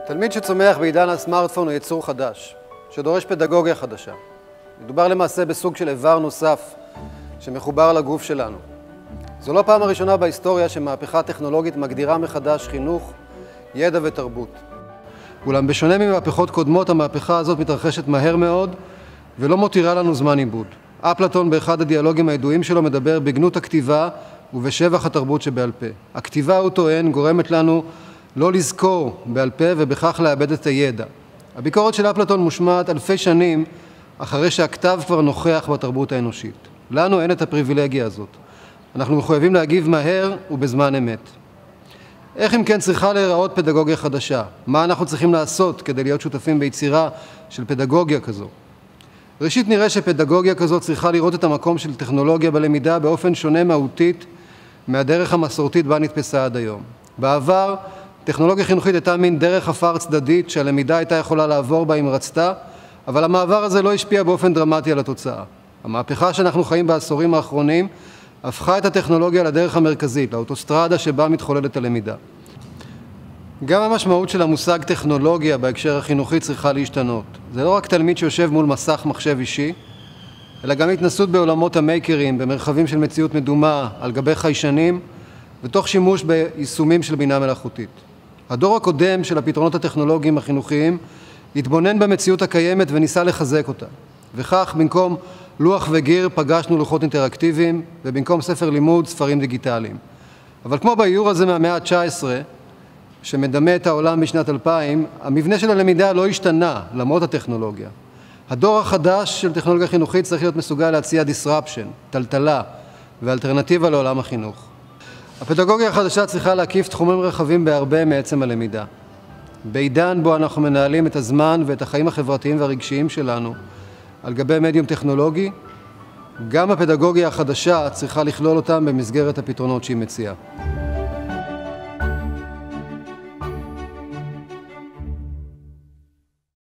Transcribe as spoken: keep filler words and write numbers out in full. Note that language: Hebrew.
תלמיד שצומח בעידן הסמארטפון הוא יצור חדש, שדורש פדגוגיה חדשה. מדובר למעשה בסוג של איבר נוסף שמחובר לגוף שלנו. זו לא פעם הראשונה בהיסטוריה שמהפכה טכנולוגית מגדירה מחדש חינוך, ידע ותרבות. אולם בשונה ממהפכות קודמות, המהפכה הזאת מתרחשת מהר מאוד ולא מותירה לנו זמן עיבוד. אפלטון באחד הדיאלוגים הידועים שלו מדבר בגנות הכתיבה ובשבח התרבות שבעל פה. הכתיבה, הוא טוען, גורמת לנו לא לזכור בעל פה ובכך לאבד את הידע. הביקורת של אפלטון מושמעת אלפי שנים אחרי שהכתב כבר נוכח בתרבות האנושית. לנו אין את הפריבילגיה הזאת. אנחנו מחויבים להגיב מהר ובזמן אמת. איך אם כן צריכה להיראות פדגוגיה חדשה? מה אנחנו צריכים לעשות כדי להיות שותפים ביצירה של פדגוגיה כזו? ראשית נראה שפדגוגיה כזו צריכה לראות את המקום של טכנולוגיה בלמידה באופן שונה מהותית מהדרך המסורתית בה נתפסה עד היום. בעבר, טכנולוגיה חינוכית הייתה מין דרך אפר צדדית שהלמידה הייתה יכולה לעבור בה אם רצתה, אבל המעבר הזה לא השפיע באופן דרמטי על התוצאה. המהפכה שאנחנו חיים בעשורים האחרונים הפכה את הטכנולוגיה לדרך המרכזית, לאוטוסטרדה שבה מתחוללת הלמידה. גם המשמעות של המושג טכנולוגיה בהקשר החינוכי צריכה להשתנות. זה לא רק תלמיד שיושב מול מסך מחשב אישי, אלא גם התנסות בעולמות המייקרים, במרחבים של מציאות מדומה, על גבי חיישנים, ותוך שימוש ביישומים של בינה מלאכותית. הדור הקודם של הפתרונות הטכנולוגיים החינוכיים התבונן במציאות הקיימת וניסה לחזק אותה. וכך, במקום לוח וגיר פגשנו לוחות אינטראקטיביים, ובמקום ספר לימוד, ספרים דיגיטליים. אבל כמו באיור הזה מהמאה ה-תשע עשרה, שמדמה את העולם בשנת אלפיים, המבנה של הלמידה לא השתנה למרות הטכנולוגיה. הדור החדש של טכנולוגיה חינוכית צריך להיות מסוגל להציע disruption, טלטלה ואלטרנטיבה לעולם החינוך. הפדגוגיה החדשה צריכה להקיף תחומים רחבים בהרבה מעצם הלמידה. בעידן בו אנחנו מנהלים את הזמן ואת החיים החברתיים והרגשיים שלנו על גבי מדיום טכנולוגי, גם הפדגוגיה החדשה צריכה לכלול אותם במסגרת הפתרונות שהיא מציעה.